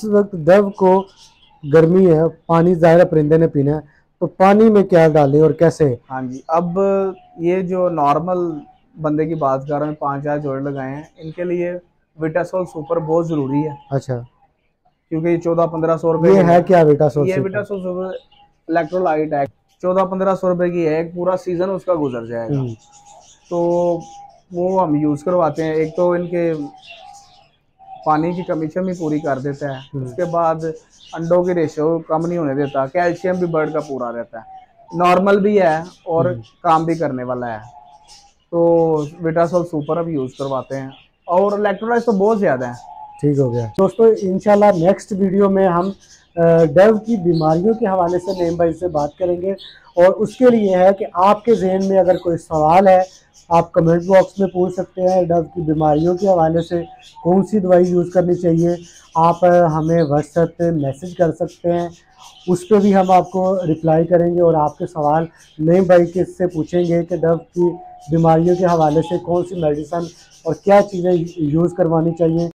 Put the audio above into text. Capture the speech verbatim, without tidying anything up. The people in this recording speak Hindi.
वक्त डव को गर्मी है, पानी ज़्यादा परिंदे ने पीना है, तो पानी में क्या डालें और कैसे? हाँ जी, अब ये जो नॉर्मल बंदे की बात कर रहे हैं, पाँच हजार जोड़े लगाए हैं, इनके लिए विटासोल सुपर बहुत ज़रूरी है। अच्छा, क्योंकि ये चौदह पंद्रह सौ रुपये ये की है है। क्या विटासोल ये सुपर? विटासोल सुपर इलेक्ट्रोलाइट है, चौदह पंद्रह सौ रुपये की है, एक पूरा सीज़न उसका गुजर जाएगा। हम्म, तो वो हम यूज़ करवाते हैं। एक तो इनके पानी की कमी शमी पूरी कर देता है, हम्म, उसके बाद अंडों की रेशो कम नहीं होने देता, कैल्शियम भी बर्ड का पूरा रहता है, नॉर्मल भी है और हम्म। काम भी करने वाला है। तो विटासोल सुपर अब यूज़ करवाते हैं, और इलेक्ट्रोलाइट तो बहुत ज़्यादा है। ठीक हो गया दोस्तों। इंशाल्लाह नेक्स्ट वीडियो में हम डव की बीमारियों के हवाले से नईम भाई से बात करेंगे, और उसके लिए है कि आपके जहन में अगर कोई सवाल है, आप कमेंट बॉक्स में पूछ सकते हैं। डव की बीमारियों के हवाले से कौन सी दवाई यूज़ करनी चाहिए, आप अ, हमें व्हाट्सएप पे मैसेज कर सकते हैं, उस पर भी हम आपको रिप्लाई करेंगे और आपके सवाल नईम भाई के से पूछेंगे कि डव की बीमारियों के हवाले से कौन सी मेडिसिन और क्या चीज़ें यूज़ करवानी चाहिए।